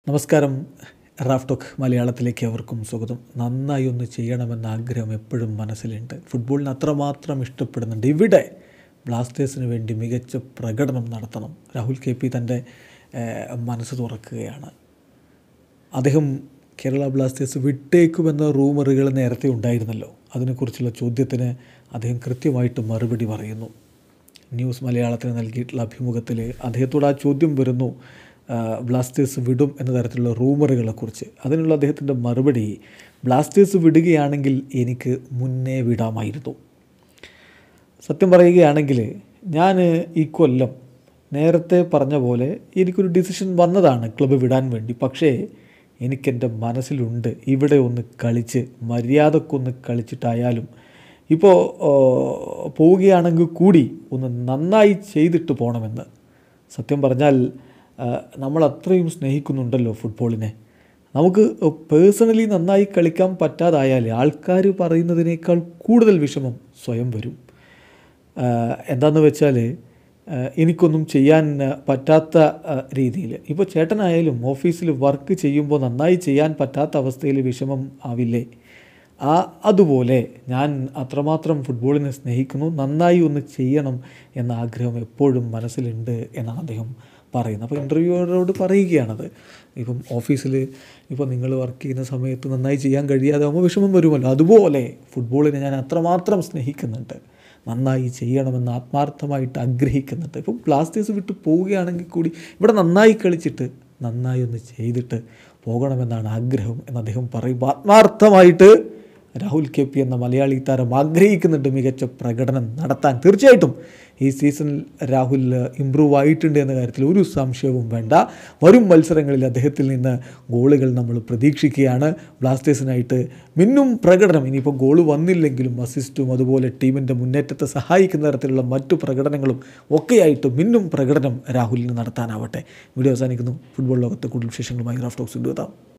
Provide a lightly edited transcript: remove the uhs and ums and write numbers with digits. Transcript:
നമസ്കാരം. Raf talk മലയാളത്തിലേക്ക് അവർക്കും സ്വാഗതം. നന്നായി ഒന്ന് ചെയ്യണമെന്ന ആഗ്രഹം എപ്പോഴും മനസ്സിലുണ്ട്. ഫുട്ബോളിന് അത്രമാത്രം ഇഷ്ടപ്പെടുന്നുണ്ട്. ഇവിടെ ബ്ലാസ്റ്റേഴ്സിന് വേണ്ടി മികച്ച പ്രകടനം നടത്തണം. രാഹുൽ KP തൻ്റെ മനസ്സ് തുറക്കുകയാണ്. അദ്ദേഹം കേരള ബ്ലാസ്റ്റേഴ്സ് വിട്ടേക്കുമെന്ന റൂമറുകൾ നേരത്തെ ഉണ്ടായിരുന്നല്ലോ. അതിനെക്കുറിച്ചുള്ള ചോദ്യത്തിന് അദ്ദേഹം കൃത്യമായിട്ട് മറുപടി പറയുന്നു. ന്യൂസ് മലയാളത്തിന് നൽകിയിട്ടുള്ള അഭിമുഖത്തിൽ അദ്ദേഹത്തോട് ആ ചോദ്യം വരുന്നു, ബ്ലാസ്റ്റേഴ്സ് വിടും എന്ന തരത്തിലുള്ള റൂമറുകളെക്കുറിച്ച്. അതിനുള്ള അദ്ദേഹത്തിൻ്റെ മറുപടി, ബ്ലാസ്റ്റേഴ്സ് വിടുകയാണെങ്കിൽ എനിക്ക് മുന്നേ വിടാമായിരുന്നു. സത്യം പറയുകയാണെങ്കിൽ ഞാൻ ഈ കൊല്ലം നേരത്തെ പറഞ്ഞ പോലെ എനിക്കൊരു ഡിസിഷൻ വന്നതാണ് ക്ലബ്ബ് വിടാൻ വേണ്ടി. പക്ഷേ എനിക്കെൻ്റെ മനസ്സിലുണ്ട് ഇവിടെ ഒന്ന് കളിച്ച് മര്യാദക്കൊന്ന് കളിച്ചിട്ടായാലും ഇപ്പോൾ പോവുകയാണെങ്കിൽ കൂടി ഒന്ന് നന്നായി ചെയ്തിട്ട് പോകണമെന്ന്. സത്യം പറഞ്ഞാൽ നമ്മൾ അത്രയും സ്നേഹിക്കുന്നുണ്ടല്ലോ ഫുട്ബോളിനെ. നമുക്ക് പേഴ്സണലി നന്നായി കളിക്കാൻ പറ്റാതായാൽ ആൾക്കാർ പറയുന്നതിനേക്കാൾ കൂടുതൽ വിഷമം സ്വയം വരും. എന്താണെന്ന് വെച്ചാൽ എനിക്കൊന്നും ചെയ്യാൻ പറ്റാത്ത രീതിയിൽ, ഇപ്പോൾ ചേട്ടനായാലും ഓഫീസിൽ വർക്ക് ചെയ്യുമ്പോൾ നന്നായി ചെയ്യാൻ പറ്റാത്ത അവസ്ഥയിൽ വിഷമം ആവില്ലേ? അതുപോലെ ഞാൻ അത്രമാത്രം ഫുട്ബോളിനെ സ്നേഹിക്കുന്നു, നന്നായി ഒന്ന് ചെയ്യണം എന്ന ആഗ്രഹം എപ്പോഴും മനസ്സിലുണ്ട് എന്നാണ് അദ്ദേഹം പറയുന്നത്. അപ്പോൾ ഇൻ്റർവ്യൂവറോട് പറയുകയാണത്. ഇപ്പം ഓഫീസിൽ ഇപ്പോൾ നിങ്ങൾ വർക്ക് ചെയ്യുന്ന സമയത്ത് നന്നായി ചെയ്യാൻ കഴിയാതെ ആകുമ്പോൾ വിഷമം വരുമല്ലോ. അതുപോലെ ഫുട്ബോളിനെ ഞാൻ അത്രമാത്രം സ്നേഹിക്കുന്നുണ്ട്, നന്നായി ചെയ്യണമെന്ന് ആത്മാർത്ഥമായിട്ട് ആഗ്രഹിക്കുന്നുണ്ട്. ഇപ്പം ബ്ലാസ്റ്റേഴ്സ് വിട്ട് പോവുകയാണെങ്കിൽ കൂടി ഇവിടെ നന്നായി കളിച്ചിട്ട് നന്നായി ഒന്ന് ചെയ്തിട്ട് പോകണമെന്നാണ് ആഗ്രഹം എന്ന് അദ്ദേഹം പറയുമ്പോൾ ആത്മാർത്ഥമായിട്ട് രാഹുൽ KP എന്ന മലയാളി താരം ആഗ്രഹിക്കുന്നുണ്ട് മികച്ച പ്രകടനം നടത്താൻ. തീർച്ചയായിട്ടും ഈ സീസണിൽ രാഹുൽ ഇമ്പ്രൂവ് ആയിട്ടുണ്ട് എന്ന കാര്യത്തിൽ ഒരു സംശയവും വേണ്ട. വരും മത്സരങ്ങളിൽ അദ്ദേഹത്തിൽ നിന്ന് ഗോളുകൾ നമ്മൾ പ്രതീക്ഷിക്കുകയാണ്. ബ്ലാസ്റ്റേഴ്സിനായിട്ട് മിന്നും പ്രകടനം, ഇനിയിപ്പോൾ ഗോൾ വന്നില്ലെങ്കിലും അസിസ്റ്റും അതുപോലെ ടീമിൻ്റെ മുന്നേറ്റത്തെ സഹായിക്കുന്ന തരത്തിലുള്ള മറ്റു പ്രകടനങ്ങളും ഒക്കെയായിട്ട് മിന്നും പ്രകടനം രാഹുലിന് നടത്താനാവട്ടെ. വീഡിയോ അവസാനിക്കുന്നു. ഫുട്ബോൾ ലോകത്തെ കൂടുതൽ വിശേഷങ്ങളുമായി റാഫ് ടോക്സ് കൊണ്ടുവെത്താം.